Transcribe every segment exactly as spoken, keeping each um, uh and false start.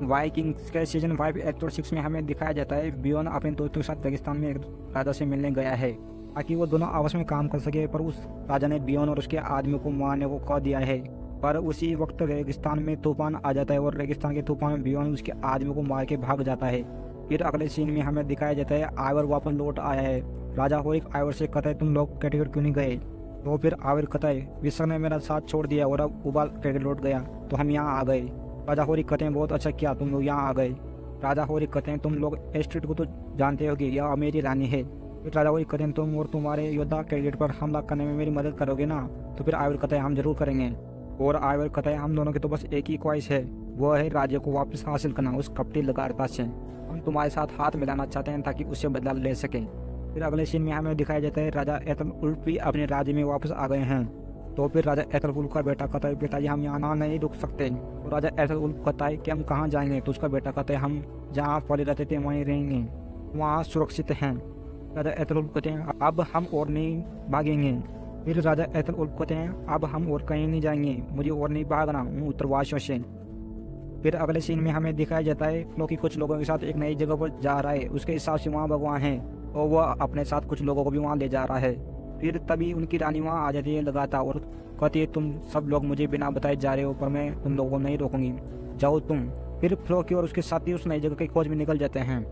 Vikings के season five episode six में हमें दिखाया जाता है बियॉन अपने दोस्तों के साथ रेगिस्तान में एक राजा से मिलने गया है ताकि वो दोनों आपस में काम कर सके, पर उस राजा ने बियॉन और उसके आदमियों को मारने को कह दिया है। पर उसी वक्त रेगिस्तान में तूफान आ जाता है और रेगिस्तान के तूफान में बियॉन उसके आदमियों को मार के भाग जाता है। फिर अगले सीन में हमें दिखाया जाता है आइवर वापस लौट आया है। राजा होरिक आइवर से कहता है तुम लोग कैटेगरी क्यों नहीं गए? तो फिर आइवर कहता है विसर ने मेरा साथ छोड़ दिया और अब उबाल कैटेगरी लौट गया तो हम यहाँ आ गए। राजा होरिक कहते हैं बहुत अच्छा किया तुम लोग यहाँ आ गए। राजा होरिक कहते हैं तुम लोग एस्ट्रिड को तो जानते हो कि यह मेरी रानी है। फिर राजा होरिक कहते हैं तुम और तुम्हारे योद्धा कैडेट पर हमला करने में मेरी मदद करोगे ना? तो फिर आइवर कहता है हम जरूर करेंगे। और आइवर कहता है हम दोनों की तो बस एक ही ख्वाहिश है, वह है राज्य को वापस हासिल करना उस कपटी लगारता से। हम तुम्हारे साथ हाथ मिलाना चाहते हैं ताकि उससे बदला ले सकें। फिर अगले सीन में हमें दिखाया जाता है राजा एतलवुल्फ भी अपने राज्य में वापस आ गए हैं। तो फिर राजा एतलवुल्फ का बेटा कहता है पिताजी हम यहाँ नहीं रुक सकते। तो राजा एतलवुल्फ कहता है कि हम कहाँ जाएंगे? तो उसका बेटा कहता है हम जहाँ पले रहते थे वहीं रहेंगे, वहाँ सुरक्षित हैं। राजा एतलवुल्फ कहते हैं अब हम और नहीं भागेंगे। फिर राजा एतलवुल्फ कहते हैं अब हम और कहीं नहीं जाएंगे, मुझे और नहीं भागना हूँ उत्तरवासियों से। फिर अगले सीन में हमें दिखाया जाता है लोकी कुछ लोगों के साथ एक नई जगह पर जा रहा है, उसके हिसाब से वहाँ भगवान है और वह अपने साथ कुछ लोगों को भी वहाँ ले जा रहा है। फिर तभी उनकी रानी वहाँ आ जाती है लगातार और कहती है तुम सब लोग मुझे बिना बताए जा रहे हो पर मैं तुम लोगों को नहीं रोकूंगी, जाओ तुम। फिर फ्लोकी और उसके साथी उस नई जगह की खोज में निकल जाते हैं।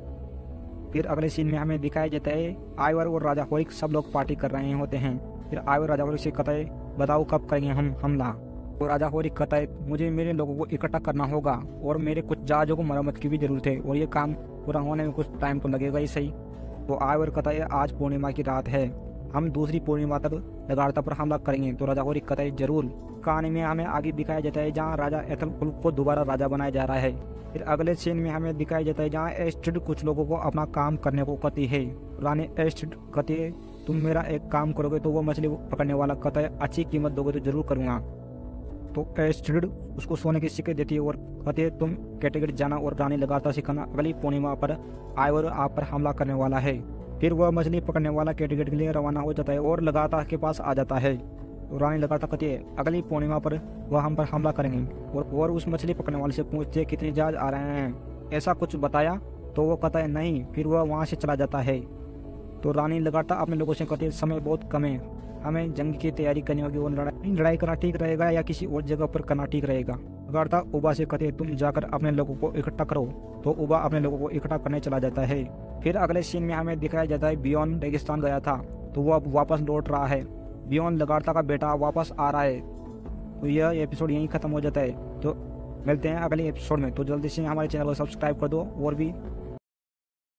फिर अगले सीन में हमें दिखाया जाता है आइवर और राजा होरिक सब लोग पार्टी कर रहे होते हैं। फिर आइवर राजा होरिक से कहता है बताओ कब करेंगे हम हमला? और राजा होरिक कहता है मुझे मेरे लोगों को इकट्ठा करना होगा और मेरे कुछ जहाज़ों को मरम्मत की भी जरूरत है और ये काम पूरा होने में कुछ टाइम तो लगेगा ही सही। तो आइवर कहता है आज पूर्णिमा की रात है, हम दूसरी पूर्णिमा तक लगारता पर हमला करेंगे। तो राजा होरिक कहता है जरूर। कहानी में हमें आगे दिखाया जाता है जहाँ राजा एतलवुल्फ को दोबारा राजा बनाया जा रहा है। फिर अगले सीन में हमें दिखाया जाता है जहाँ एस्ट्रिड कुछ लोगों को अपना काम करने को कहती है। रानी एस्ट्रिड कहती है तुम मेरा एक काम करोगे तो वो मछली पकड़ने वाला कहता है अच्छी कीमत दोगे तो जरूर करूँगा। तो एस्ट्रिड उसको सोने की सिक्के देती है और कहती है तुम कैटेगरी जाना और रानी लगातार सिखाना, अगली पूर्णिमा पर आइवर आप पर हमला करने वाला है। फिर वह मछली पकड़ने वाला कैटेगरी के लिए रवाना हो जाता है और लगातार के पास आ जाता है। तो रानी लगातार कहती है अगली पूर्णिमा पर वह हम पर हमला करेंगे और, और उस मछली पकड़ने वाले से पूछते हैं कितने जहाज आ रहे हैं, ऐसा कुछ बताया? तो वो कहता है नहीं। फिर वह वहाँ से चला जाता है। तो रानी लगातार अपने लोगों से कहती है समय बहुत कम है, हमें जंग की तैयारी करनी होगी और लड़ाई लड़ाई करना ठीक रहेगा या किसी और जगह पर करना ठीक रहेगा। लगातार उबा से कहते हैं तुम जाकर अपने लोगों को इकट्ठा करो। तो उबा अपने लोगों को इकट्ठा करने चला जाता है। फिर अगले सीन में हमें दिखाया जाता है बियॉन रेगिस्तान गया था तो वो अब वापस लौट रहा है। बियॉन लगातार का बेटा वापस आ रहा है। तो यह एपिसोड यहीं खत्म हो जाता है। तो मिलते हैं अगले एपिसोड में। तो जल्दी से हमारे चैनल को सब्सक्राइब कर दो और भी